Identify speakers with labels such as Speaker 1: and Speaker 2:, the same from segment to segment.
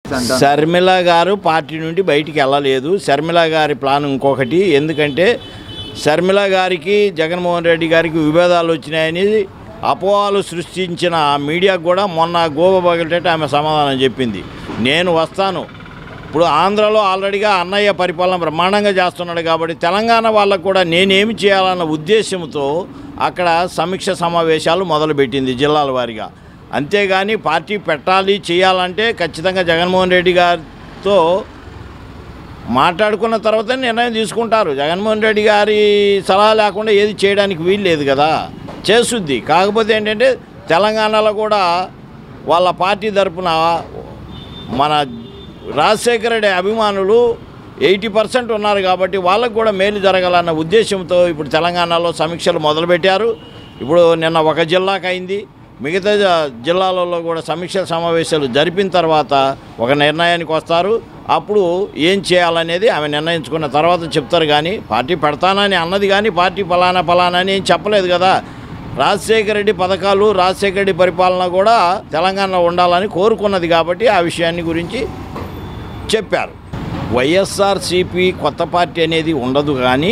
Speaker 1: శర్మిల గారు పార్టీ నుండి బయటికి వెళ్ళలేదు. శర్మిల గారి ప్లాన్ ఇంకొకటి. ఎందుకంటే శర్మిల గారికి జగన్మోహన్ రెడ్డి గారికి విభేదాలు వచ్చినాయని అపోహలు సృష్టించిన మీడియాకు కూడా మొన్న గోవా పగిలిటట్టు ఆమె సమాధానం చెప్పింది. నేను వస్తాను, ఇప్పుడు ఆంధ్రాలో ఆల్రెడీగా అన్నయ్య పరిపాలన బ్రహ్మాండంగా చేస్తున్నాడు కాబట్టి తెలంగాణ వాళ్ళకు కూడా నేనేమి చేయాలన్న ఉద్దేశంతో అక్కడ సమీక్ష సమావేశాలు మొదలుపెట్టింది జిల్లాల వారీగా. అంతేగాని పార్టీ పెట్టాలి చేయాలంటే ఖచ్చితంగా జగన్మోహన్ రెడ్డి గారితో మాట్లాడుకున్న తర్వాత నిర్ణయం తీసుకుంటారు. జగన్మోహన్ రెడ్డి గారి సలహా లేకుండా ఏది చేయడానికి వీలు లేదు కదా, చేస్తుంది. కాకపోతే ఏంటంటే తెలంగాణలో కూడా వాళ్ళ పార్టీ తరఫున మన రాజశేఖర రెడ్డి అభిమానులు 80% ఉన్నారు కాబట్టి వాళ్ళకు కూడా మేలు జరగాలన్న ఉద్దేశంతో ఇప్పుడు తెలంగాణలో సమీక్షలు మొదలుపెట్టారు. ఇప్పుడు నిన్న ఒక జిల్లాకు అయింది, మిగతా జిల్లాలలో కూడా సమీక్షల సమావేశాలు జరిపిన తర్వాత ఒక నిర్ణయానికి వస్తారు. అప్పుడు ఏం చేయాలనేది ఆమె నిర్ణయించుకున్న తర్వాత చెప్తారు. కానీ పార్టీ పెడతానని అన్నది కానీ పార్టీ ఫలానా అని ఏం చెప్పలేదు కదా. రాజశేఖర రెడ్డి పథకాలు, రాజశేఖర రెడ్డి పరిపాలన కూడా తెలంగాణలో ఉండాలని కోరుకున్నది కాబట్టి ఆ విషయాన్ని గురించి చెప్పారు. వైఎస్ఆర్సీపీ కొత్త పార్టీ అనేది ఉండదు. కానీ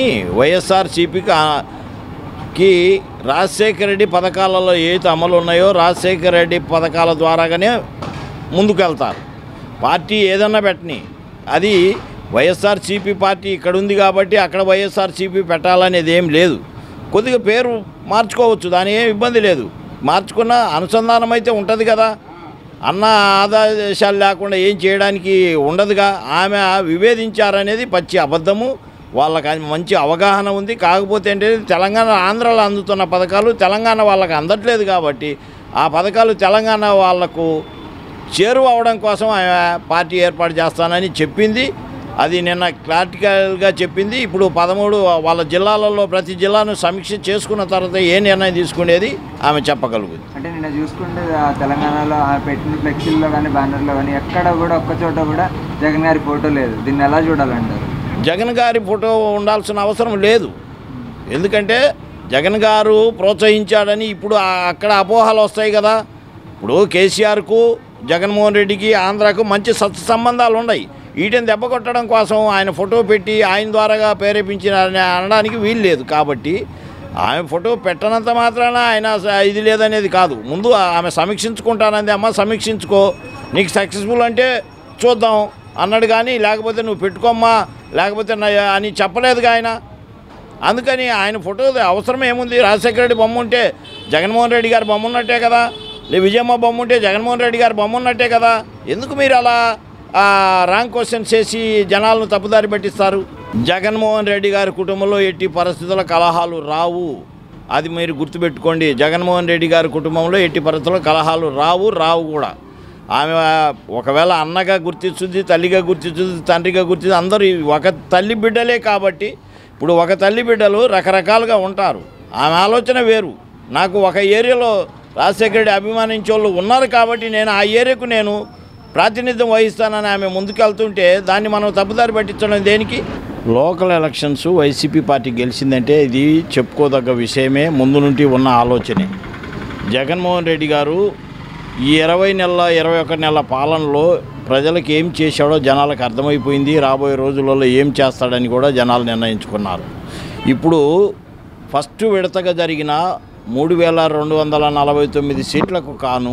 Speaker 1: వైఎస్ఆర్సీపీకి రాజశేఖర రెడ్డి పథకాలలో ఏదైతే అమలు ఉన్నాయో రాజశేఖర రెడ్డి పథకాల ద్వారాగానే ముందుకెళ్తారు. పార్టీ ఏదన్నా పెట్టని, అది వైఎస్ఆర్సీపీ పార్టీ ఇక్కడ ఉంది కాబట్టి అక్కడ వైఎస్ఆర్సీపీ పెట్టాలనేది ఏం లేదు. కొద్దిగా పేరు మార్చుకోవచ్చు, దాని ఏం ఇబ్బంది లేదు. మార్చుకున్న అనుసంధానం అయితే ఉంటుంది కదా. అన్న ఆదేశాలు లేకుండా ఏం చేయడానికి ఉండదుగా. ఆమె విభేదించారనేది పచ్చి అబద్ధము. వాళ్ళకి మంచి అవగాహన ఉంది. కాకపోతే ఏంటంటే తెలంగాణ ఆంధ్రాలో అందుతున్న పథకాలు తెలంగాణ వాళ్ళకి అందట్లేదు కాబట్టి ఆ పథకాలు తెలంగాణ వాళ్లకు చేరువ అవడం కోసం ఆమె పార్టీ ఏర్పాటు చేస్తానని చెప్పింది. అది నిన్న క్లారిటికల్గా చెప్పింది. ఇప్పుడు 13 వాళ్ళ జిల్లాలలో ప్రతి జిల్లాను సమీక్ష చేసుకున్న తర్వాత ఏ నిర్ణయం తీసుకునేది ఆమె చెప్పగలుగుతుంది.
Speaker 2: అంటే నిన్న చూసుకుంటే తెలంగాణలో పెట్టిన ఫ్లెక్సీల్లో కానీ బ్యానర్లో కానీ ఎక్కడ కూడా ఒక్క చోట కూడా జగన్ గారి ఫోటో లేదు. దీన్ని ఎలా చూడాలంటారు?
Speaker 1: జగన్ గారి ఫోటో ఉండాల్సిన అవసరం లేదు. ఎందుకంటే జగన్ గారు ప్రోత్సహించాడని ఇప్పుడు అక్కడ అపోహలు వస్తాయి కదా. ఇప్పుడు కేసీఆర్కు జగన్మోహన్ రెడ్డికి ఆంధ్రాకు మంచి సంబంధాలు ఉన్నాయి. వీటిని దెబ్బ కొట్టడం కోసం ఆయన ఫోటో పెట్టి ఆయన ద్వారాగా ప్రేరేపించిన అనడానికి వీలు లేదు. కాబట్టి ఆమె ఫోటో పెట్టనంత మాత్రాన ఆయన ఇది లేదనేది కాదు. ముందు ఆమె సమీక్షించుకుంటానంది. అమ్మ సమీక్షించుకో, నీకు సక్సెస్ఫుల్ అంటే చూద్దాం అన్నాడు. కానీ లేకపోతే నువ్వు పెట్టుకోమ్మా లేకపోతే అని చెప్పలేదుగా ఆయన. అందుకని ఆయన ఫోటో అవసరం ఏముంది? రాజశేఖర రెడ్డి బొమ్మ ఉంటే జగన్మోహన్ రెడ్డి గారి బొమ్మ ఉన్నట్టే కదా, విజయమ్మ బొమ్మ ఉంటే జగన్మోహన్ రెడ్డి గారి బొమ్మ ఉన్నట్టే కదా. ఎందుకు మీరు అలా రాంగ్ క్వశ్చన్స్ చేసి జనాలను తప్పుదారి పట్టిస్తారు? జగన్మోహన్ రెడ్డి గారి కుటుంబంలో ఎట్టి పరిస్థితుల కలహాలు రావు, అది మీరు గుర్తుపెట్టుకోండి. జగన్మోహన్ రెడ్డి గారి కుటుంబంలో ఎట్టి పరిస్థితుల్లో కలహాలు రావు కూడా. ఆమె ఒకవేళ అన్నగా గుర్తిస్తుంది, తల్లిగా గుర్తిస్తుంది, తండ్రిగా గుర్తిస్తుంది. అందరూ ఒక తల్లి బిడ్డలే కాబట్టి ఇప్పుడు ఒక తల్లి బిడ్డలు రకరకాలుగా ఉంటారు. ఆమె ఆలోచన వేరు. నాకు ఒక ఏరియాలో రాజశేఖర రెడ్డి అభిమానించే వాళ్ళు ఉన్నారు కాబట్టి నేను ఆ ఏరియాకు నేను ప్రాతినిధ్యం వహిస్తానని ఆమె ముందుకెళ్తుంటే దాన్ని మనం తప్పుదారి పట్టించడం దేనికి? లోకల్ ఎలక్షన్స్ వైసీపీ పార్టీ గెలిచిందంటే ఇది చెప్పుకోదగ్గ విషయమే. ముందు నుండి ఉన్న ఆలోచనే. జగన్మోహన్ రెడ్డి గారు ఈ 20 నెలల 21 నెలల పాలనలో ప్రజలకు ఏం చేశాడో జనాలకు అర్థమైపోయింది. రాబోయే రోజులలో ఏం చేస్తాడని కూడా జనాలు నిర్ణయించుకున్నారు. ఇప్పుడు ఫస్ట్ విడతగా జరిగిన 3249 సీట్లకు కాను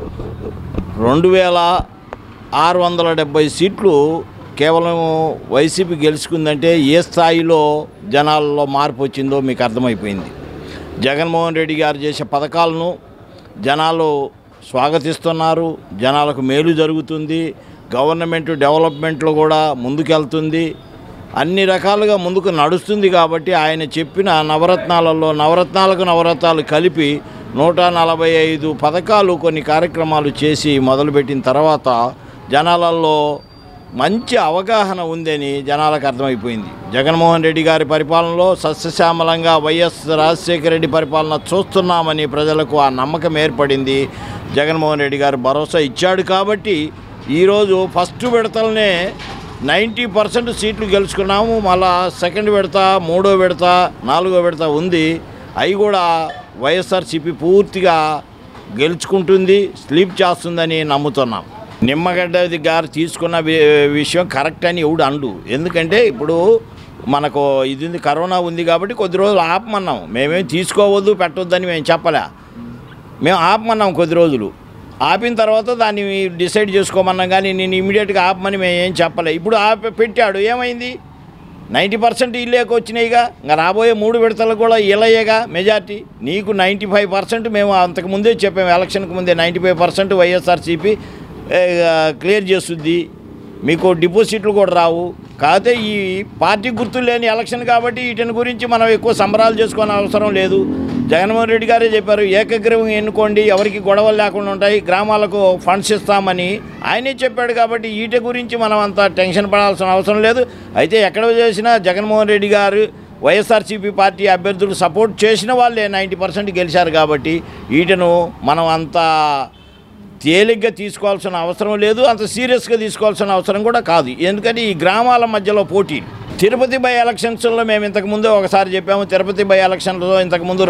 Speaker 1: 2670 సీట్లు కేవలం వైసీపీ గెలుచుకుందంటే ఏ స్థాయిలో జనాల్లో మార్పు వచ్చిందో మీకు అర్థమైపోయింది. జగన్మోహన్ రెడ్డి గారు చేసే పథకాలను జనాలు స్వాగతిస్తున్నారు. జనాలకు మేలు జరుగుతుంది. గవర్నమెంట్ డెవలప్మెంట్లో కూడా ముందుకెళ్తుంది. అన్ని రకాలుగా ముందుకు నడుస్తుంది. కాబట్టి ఆయన చెప్పిన నవరత్నాలలో నవరత్నాలు కలిపి 145 పథకాలు కొన్ని కార్యక్రమాలు చేసి మొదలుపెట్టిన తర్వాత జనాలలో మంచి అవగాహన ఉందని జనాలకు అర్థమైపోయింది. జగన్మోహన్ రెడ్డి గారి పరిపాలనలో సస్యశ్యామలంగా వైఎస్ రాజశేఖర రెడ్డి పరిపాలన చూస్తున్నామని ప్రజలకు ఆ నమ్మకం ఏర్పడింది. జగన్మోహన్ రెడ్డి గారు భరోసా ఇచ్చాడు కాబట్టి ఈరోజు ఫస్ట్ విడతలనే 90% సీట్లు గెలుచుకున్నాము. మళ్ళా సెకండ్ విడత, మూడో విడత, నాలుగో విడత ఉంది. అవి కూడా వైఎస్ఆర్సీపీ పూర్తిగా గెలుచుకుంటుంది, స్లీప్ చేస్తుందని నమ్ముతున్నాం. నిమ్మగడ్డ గారు తీసుకున్న విషయం కరెక్ట్ అని ఎవడు అండు. ఎందుకంటే ఇప్పుడు మనకు ఇది ఉంది, కరోనా ఉంది కాబట్టి కొద్ది రోజులు ఆపమన్నాం. మేమేం తీసుకోవద్దు పెట్టొద్దని మేము చెప్పలే, మేము ఆపమన్నాం. కొద్ది రోజులు ఆపిన తర్వాత దాన్ని డిసైడ్ చేసుకోమన్నాం, కానీ నేను ఇమీడియట్గా ఆపమని మేము ఏం చెప్పలే. ఇప్పుడు పెట్టాడు, ఏమైంది? 90% ఇల్లేక వచ్చినాయిగా. ఇంకా రాబోయే 3 విడతలు కూడా ఇళ్ళయ్యేగా మెజార్టీ. నీకు 95% మేము అంతకుముందే చెప్పాము, ఎలక్షన్కి ముందే 95% వైఎస్ఆర్సీపీ క్లియర్ చేస్తుంది, మీకు డిపాజిట్లు కూడా రావు. కాకపోతే ఈ పార్టీ గుర్తులు లేని ఎలక్షన్ కాబట్టి వీటిని గురించి మనం ఎక్కువ సంబరాలు చేసుకోని అవసరం లేదు. జగన్మోహన్ రెడ్డి గారే చెప్పారు, ఏకగ్రీవం ఎన్నుకోండి, ఎవరికి గొడవలు లేకుండా ఉంటాయి, గ్రామాలకు ఫండ్స్ ఇస్తామని ఆయనే చెప్పాడు. కాబట్టి వీటి గురించి మనం అంత టెన్షన్ పడాల్సిన అవసరం లేదు. అయితే ఎక్కడ చేసినా జగన్మోహన్ రెడ్డి గారు వైఎస్ఆర్సీపీ పార్టీ అభ్యర్థులు సపోర్ట్ చేసిన వాళ్ళే 90% గెలిచారు. కాబట్టి వీటిను మనం అంత తేలిగ్గా తీసుకోవాల్సిన అవసరం లేదు, అంత సీరియస్గా తీసుకోవాల్సిన అవసరం కూడా కాదు. ఎందుకంటే ఈ గ్రామాల మధ్యలో పోటీ. తిరుపతి బై ఎలక్షన్స్లో మేము ఇంతకుముందు ఒకసారి చెప్పాము, తిరుపతి బై ఎలక్షన్లో ఇంతకుముందు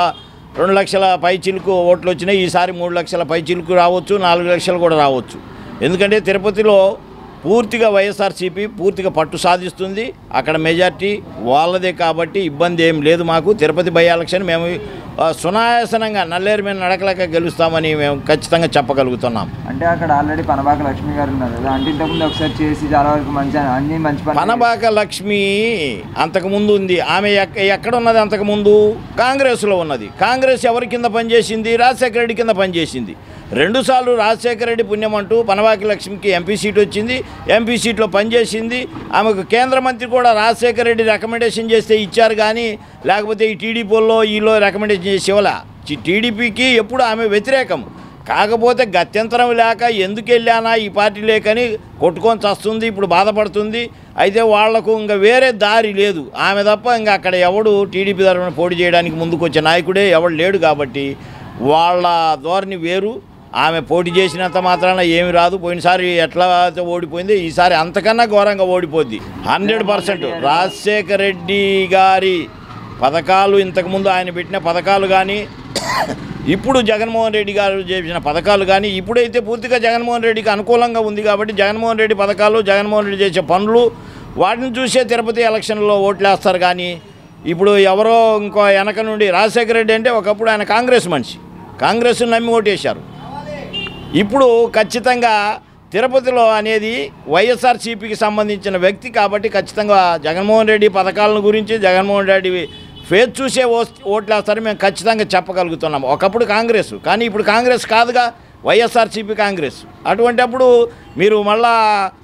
Speaker 1: 2 లక్షల పైచిలుకు ఓట్లు వచ్చినాయి. ఈసారి 3 లక్షల పైచిలుకు రావచ్చు, 4 లక్షలు కూడా రావచ్చు. ఎందుకంటే తిరుపతిలో పూర్తిగా వైఎస్ఆర్సీపీ పూర్తిగా పట్టు సాధిస్తుంది, అక్కడ మెజార్టీ వాళ్ళదే. కాబట్టి ఇబ్బంది ఏం లేదు మాకు. తిరుపతి బై ఎలక్షన్ మేము సునాయాసనంగా నల్లేరు మీద నడకలేక గెలుస్తామని మేము ఖచ్చితంగా చెప్పగలుగుతున్నాం.
Speaker 2: అంటే అక్కడ ఆల్రెడీ పనబాక లక్ష్మి గారు ఉన్నారు కదా, అంటే ఇంతకుముందు ఒకసారి చేసి చాలా వరకు మంచి
Speaker 1: పనబాక లక్ష్మి అంతకుముందు ఉంది. ఆమె ఎక్కడ ఉన్నది? అంతకుముందు కాంగ్రెస్లో ఉన్నది. కాంగ్రెస్ ఎవరి కింద పనిచేసింది? రాజశేఖర రెడ్డి కింద పనిచేసింది. 2 సార్లు రాజశేఖర రెడ్డి పుణ్యమంటూ పనబాక లక్ష్మికి ఎంపీ సీట్ వచ్చింది, ఎంపీ సీట్లో పనిచేసింది. ఆమెకు కేంద్ర మంత్రి కూడా రాజశేఖర రెడ్డి రికమెండేషన్ చేస్తే ఇచ్చారు, కానీ లేకపోతే ఈ టీడీపీలో ఈలో రికమెండేషన్ చేసేవాళ్ళ. టీడీపీకి ఎప్పుడు ఆమె వ్యతిరేకం. కాకపోతే గత్యంతరం లేక ఎందుకు వెళ్ళానా ఈ పార్టీ లేకని కొట్టుకొని చస్తుంది, ఇప్పుడు బాధపడుతుంది. అయితే వాళ్లకు ఇంకా వేరే దారి లేదు, ఆమె తప్ప ఇంకా అక్కడ ఎవడు టీడీపీ తరఫున పోటీ చేయడానికి ముందుకు వచ్చే నాయకుడే ఎవడు లేడు. కాబట్టి వాళ్ళ ధోరణి వేరు. ఆమె పోటీ చేసినంత మాత్రాన ఏమి రాదు. పోయినసారి ఎట్లా ఓడిపోయింది, ఈసారి అంతకన్నా ఘోరంగా ఓడిపోద్ది 100%. రాజశేఖర రెడ్డి గారి పథకాలు, ఇంతకుముందు ఆయన పెట్టిన పథకాలు కానీ, ఇప్పుడు జగన్మోహన్ రెడ్డి గారు చేసిన పథకాలు కానీ, ఇప్పుడైతే పూర్తిగా జగన్మోహన్ రెడ్డికి అనుకూలంగా ఉంది. కాబట్టి జగన్మోహన్ రెడ్డి పథకాలు, జగన్మోహన్ రెడ్డి చేసే పనులు, వాటిని చూసే తిరుపతి ఎలక్షన్లో ఓట్లేస్తారు. కానీ ఇప్పుడు ఎవరో ఇంకో వెనక నుండి రాజశేఖర రెడ్డి అంటే ఒకప్పుడు ఆయన కాంగ్రెస్ మనిషి, కాంగ్రెస్ను నమ్మి ఓటేశారు. ఇప్పుడు ఖచ్చితంగా తిరుపతిలో అనేది వైఎస్ఆర్సీపీకి సంబంధించిన వ్యక్తి. కాబట్టి ఖచ్చితంగా జగన్మోహన్ రెడ్డి పథకాలను గురించి, జగన్మోహన్ రెడ్డి ఫేస్ చూసే ఓట్లేస్తారని మేము ఖచ్చితంగా చెప్పగలుగుతున్నాము. ఒకప్పుడు కాంగ్రెస్, కానీ ఇప్పుడు కాంగ్రెస్ కాదుగా, వైఎస్ఆర్సీపీ కాంగ్రెస్. అటువంటిప్పుడు మీరు మళ్ళా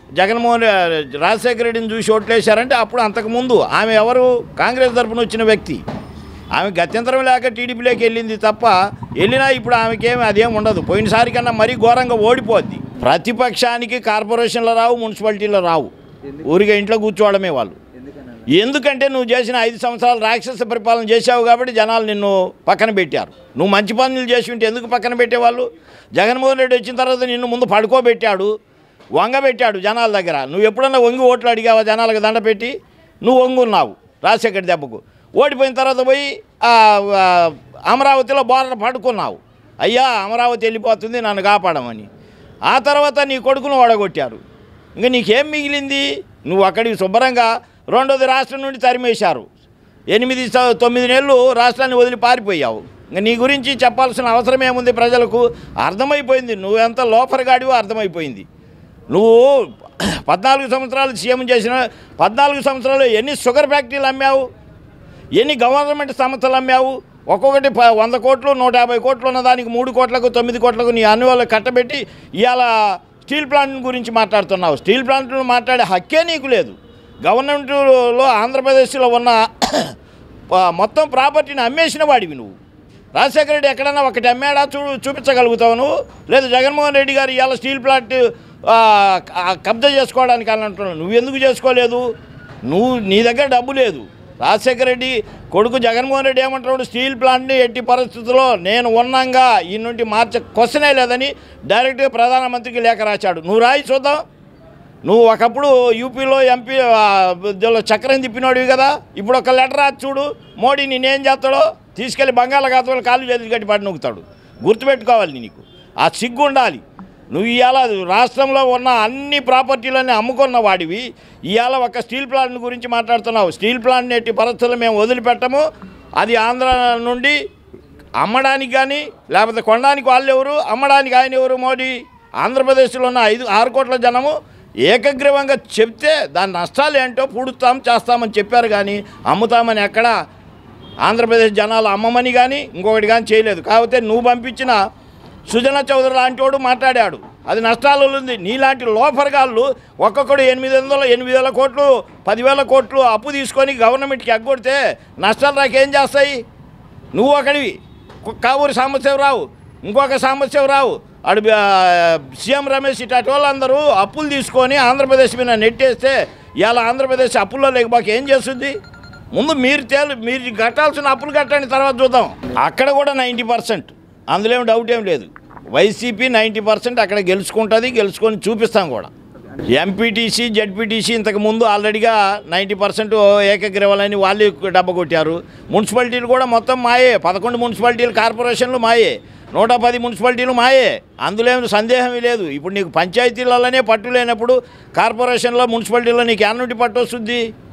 Speaker 1: రాజశేఖర రెడ్డిని చూసి ఓట్లేశారంటే అప్పుడు అంతకుముందు ఆమె ఎవరు? కాంగ్రెస్ తరఫున వచ్చిన వ్యక్తి. ఆమె గత్యంతరం లేక టీడీపీలోకి వెళ్ళింది తప్ప, వెళ్ళినా ఇప్పుడు ఆమెకేమి అదేం ఉండదు. పోయినసారి కన్నా మరీ ఘోరంగా ఓడిపోద్ది. ప్రతిపక్షానికి కార్పొరేషన్లో రావు, మున్సిపాలిటీలో రావు, ఊరిగా ఇంట్లో కూర్చోవడమే వాళ్ళు. ఎందుకంటే నువ్వు చేసిన 5 సంవత్సరాలు రాక్షస పరిపాలన చేశావు కాబట్టి జనాలు నిన్ను పక్కన పెట్టారు. నువ్వు మంచి పనులు చేసి ఉంటే ఎందుకు పక్కన పెట్టేవాళ్ళు? జగన్మోహన్ రెడ్డి వచ్చిన తర్వాత నిన్ను ముందు పడుకోబెట్టాడు, వంగబెట్టాడు జనాల దగ్గర. నువ్వు ఎప్పుడన్నా వంగి ఓట్లు అడిగావా? జనాలకు దండ పెట్టి నువ్వు వంగున్నావు రాజశేఖర దెబ్బకు. ఓడిపోయిన తర్వాత పోయి అమరావతిలో బోర్డర్ పడుకున్నావు, అయ్యా అమరావతి వెళ్ళిపోతుంది నన్ను కాపాడమని. ఆ తర్వాత నీ కొడుకును ఓడగొట్టారు. ఇంకా నీకేం మిగిలింది? నువ్వు అక్కడికి శుభ్రంగా రెండోది రాష్ట్రం నుండి తరిమేశారు. 8-9 నెలలు రాష్ట్రాన్ని వదిలి పారిపోయావు. ఇంకా నీ గురించి చెప్పాల్సిన అవసరం ఏముంది? ప్రజలకు అర్థమైపోయింది నువ్వెంత లోఫర్గాడివో అర్థమైపోయింది. నువ్వు 14 సంవత్సరాలు సీఎం చేసిన 14 సంవత్సరాలు ఎన్ని షుగర్ ఫ్యాక్టరీలు అమ్మావు, ఎన్ని గవర్నమెంట్ సంస్థలు అమ్మావు? ఒక్కొక్కటి 100 కోట్లు 150 కోట్లు ఉన్న దానికి 3 కోట్లకు 9 కోట్లకు నీ అన్నివాళ్ళు కట్టబెట్టి ఇవాళ స్టీల్ ప్లాంట్ గురించి మాట్లాడుతున్నావు. స్టీల్ ప్లాంట్లు మాట్లాడే హక్కే నీకు లేదు. గవర్నమెంట్లో ఆంధ్రప్రదేశ్లో ఉన్న మొత్తం ప్రాపర్టీని అమ్మేసిన వాడివి నువ్వు. రాజశేఖర రెడ్డి ఎక్కడన్నా ఒకటి అమ్మాడా చూపించగలుగుతావు నువ్వు? లేదు జగన్మోహన్ రెడ్డి గారు ఇవాళ స్టీల్ ప్లాంట్ కబ్జా చేసుకోవడానికి అని అంటున్నావు. నువ్వు ఎందుకు చేసుకోలేదు? నీ దగ్గర డబ్బు లేదు. రాజశేఖర రెడ్డి కొడుకు జగన్మోహన్ రెడ్డి ఏమంటున్నాడు? స్టీల్ ప్లాంట్ని ఎట్టి పరిస్థితుల్లో నేను ఉన్నాగా ఈ నుండి మార్చే క్వశ్చనే లేదని డైరెక్ట్గా ప్రధానమంత్రికి లేఖ రాశాడు. నువ్వు రాయి చూద్దాం. నువ్వు ఒకప్పుడు యూపీలో ఎంపీ చక్రం తిప్పినోడివి కదా, ఇప్పుడు ఒక లెటర్ రాసి చూడు. మోడీ నేనేం చేస్తాడో తీసుకెళ్ళి బంగాళాఖాతంలో కాళ్ళు చేతులు కట్టి పడి నొక్కుతాడు. గుర్తుపెట్టుకోవాలి నీకు. ఆ సిగ్గు ఉండాలి. నువ్వు ఇవాళ రాష్ట్రంలో ఉన్న అన్ని ప్రాపర్టీలన్నీ అమ్ముకున్న వాడివి ఇవాళ ఒక స్టీల్ ప్లాంట్ గురించి మాట్లాడుతున్నావు. స్టీల్ ప్లాంట్ నేటి పరిస్థితులు మేము వదిలిపెట్టము. అది ఆంధ్ర నుండి అమ్మడానికి కానీ లేకపోతే కొనడానికి వాళ్ళు ఎవరు, అమ్మడానికి ఆయన ఎవరు? మోడీ. ఆంధ్రప్రదేశ్లో ఉన్న 6 కోట్ల జనము ఏకగ్రీవంగా చెప్తే దాని నష్టాలు ఏంటో పూడుస్తాం చేస్తామని చెప్పారు, కానీ అమ్ముతామని ఎక్కడ ఆంధ్రప్రదేశ్ జనాలు అమ్మమని కానీ ఇంకొకటి కానీ చేయలేదు. కాకపోతే నువ్వు పంపించిన సుజనా చౌదరి లాంటి వాడు మాట్లాడాడు, అది నష్టాలు ఉంది. నీలాంటి లోఫర్గాళ్ళు ఒక్కొక్కడు 800 కోట్లు 10,000 కోట్లు అప్పు తీసుకొని గవర్నమెంట్కి ఎగ్గొడితే నష్టాలు రాకేం చేస్తాయి? నువ్వు ఒకడివి, కావూరి సాంబశివరావు ఇంకొక సాంబశివరావు, అడు సీఎం రమేష్ ఇటు వాళ్ళందరూ అప్పులు తీసుకొని ఆంధ్రప్రదేశ్ మీద నెట్టేస్తే ఇవాళ ఆంధ్రప్రదేశ్ అప్పుల్లో లేకపోతే ఏం చేస్తుంది? ముందు మీరు కట్టాల్సిన అప్పులు కట్టండి, తర్వాత చూద్దాం. అక్కడ కూడా 90%, అందులో ఏం డౌట్ ఏం లేదు. వైసీపీ 90% అక్కడ గెలుచుకొని చూపిస్తాం కూడా. ఎంపీటీసీ జెడ్పీటీసీ ఇంతకుముందు ఆల్రెడీగా 90% ఏకగ్రీవాలని వాళ్ళు డబ్బ కొట్టారు. మున్సిపాలిటీలు కూడా మొత్తం మాయే. 11 మున్సిపాలిటీలు కార్పొరేషన్లు మాయే, 110 మున్సిపాలిటీలు మాయే. అందులో ఏమి సందేహమే లేదు. ఇప్పుడు నీకు పంచాయతీలలోనే పట్టు లేనప్పుడు కార్పొరేషన్లో మున్సిపాలిటీలో నీకు ఎన్నుంటి పట్టు వస్తుంది?